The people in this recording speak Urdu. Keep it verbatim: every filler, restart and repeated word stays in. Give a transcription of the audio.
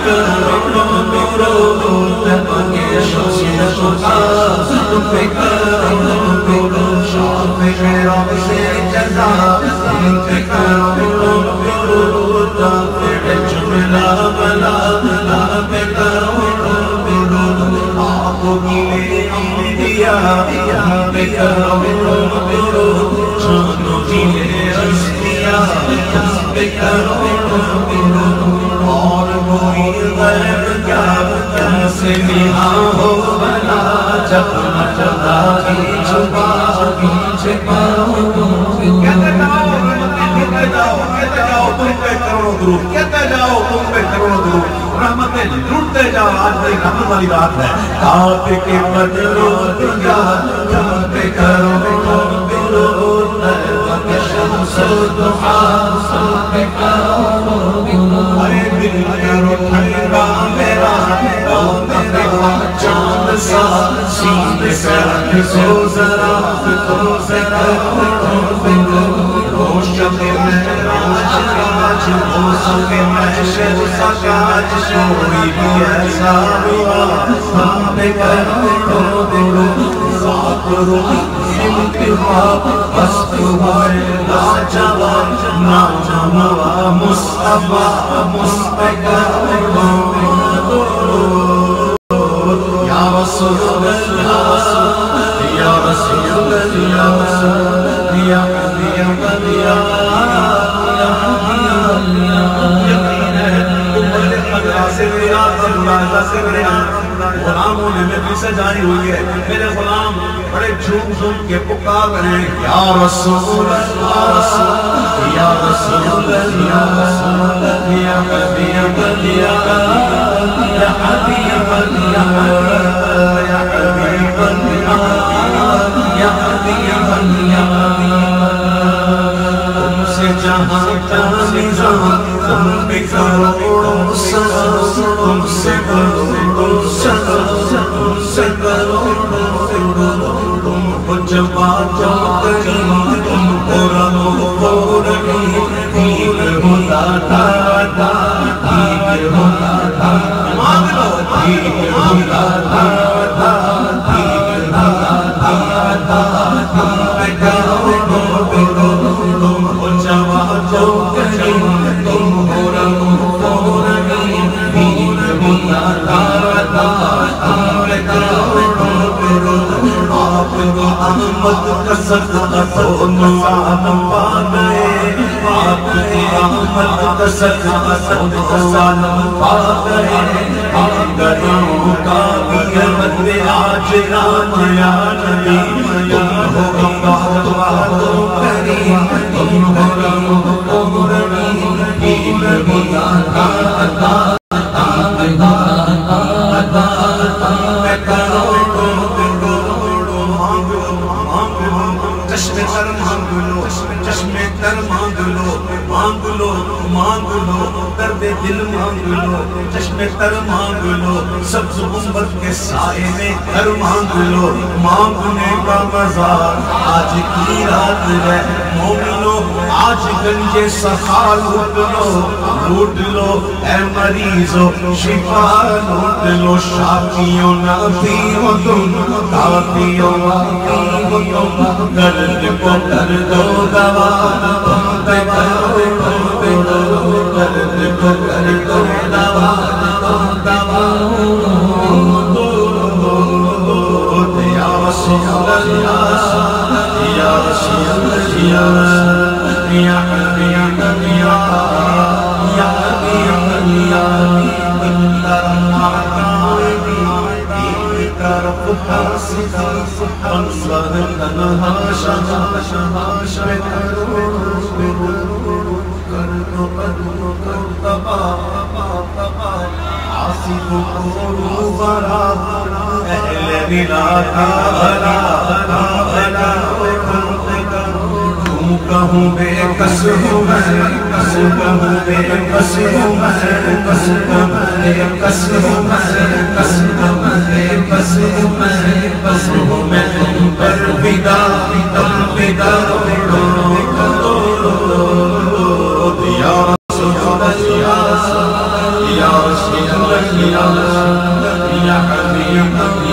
کروڑوں درود کے شوق خاص تم پہ کروڑوں درود شافع روز جزا تم پہ کروڑوں درود دافع جملہ بلا تم پہ کروڑوں درود آپ گلے انبیاء تم پہ کروڑوں درود جانو گلے اشقیاء تم پہ کروڑوں درود اور کوئی غیب کیا تم سے نہاں ہو بنا جب مجدہ کی چھپا پیچھے پاؤں کہتے جاؤ کہتے جاؤ کہتے جاؤ تم پہ کروڑوں درود کہتے جاؤ تم پہ کروڑوں درود رحمتیں لوٹتے جاؤ آج بڑی رحمت والی رات ہے آپ کے مدرود کا تم پہ کروڑوں درود وقت شمس الضحا تم پہ کروڑوں درود ارے دل کرو ٹھنڈا میرا چاند سا سینے سے رکھو ذرا تو ذرا روشن معراج آج موسم محشر سکاج کوئی بھی ایسا ہوا ہم پہ کروڑوں درود ذات روح انتخاب بست ہوئے لاجواب ناجوا مصطفیٰ مصطفیٰ یا رسول اللہ یا رسول اللہ یا حبیب اللہ غلاموں نے میری سجائی ہوئی ہے میرے غلام بڑے جھوم جھوم کے پکار رہے ہیں یا رسول اللہ یا رسول اللہ یا حبیب اللہ یا حبیب اللہ یا حبیب اللہ یا حبیب اللہ تم سے جہاں کا نظام تم پہ کروڑوں سلام تم سے کروڑوں سلام تم سے کروڑوں درود تم کو جواب کریم تم کو رہو کو رہی پیر ہوتا تھا تھا پیر ہوتا تھا مانگ لو پیر ہوتا تھا تھا پیر ہوتا تھا تھا تم پہ کروڑوں درود تم کو جواب کریم تم کو رہو کو رہی پیر ہوتا تھا تھا تم پہ کروڑوں درود آپ کی احمد کا صدقہ دونوں عالم پا گئے آپ کی احمد کا صدقہ دونوں عالم پا گئے آپ گناہوں کا بھی عہد آج رات یا نبی تم ہو اللہ تو کریم تم ہو رحم و رحیم پیر ہوتا تھا عطا چشمے تر مانگ لو چشمے تر مانگ لو مانگ لو مانگ لو درد دل مانگ لو چشمے تر مانگ لو سبز گنبد کے سائے میں گھر مانگ لو مانگنے کا مزہ آج کی رات ہے مومنو آج گنج سخا لوٹ لو لوٹ لو اے مریضو شفا لوٹ لو شافیوں نافیوں تم کافیوں واقعیوں تم درد کو کر دو دوا تم پہ کروڑوں درود درد کو کر دو دوا تم دوا درود یا رسول اللہ یا رسول اللہ یا حبیب اللہ یا حبیب اللہ کہوں بے کس ہوں میں کس کہوں بے کس ہوں میں کس کہوں بے کس ہوں میں کس کہوں بے کس ہوں میں کس ہوں میں تم پر فدا تم فدا یا رسول اللہ یا رسول اللہ یا حبیب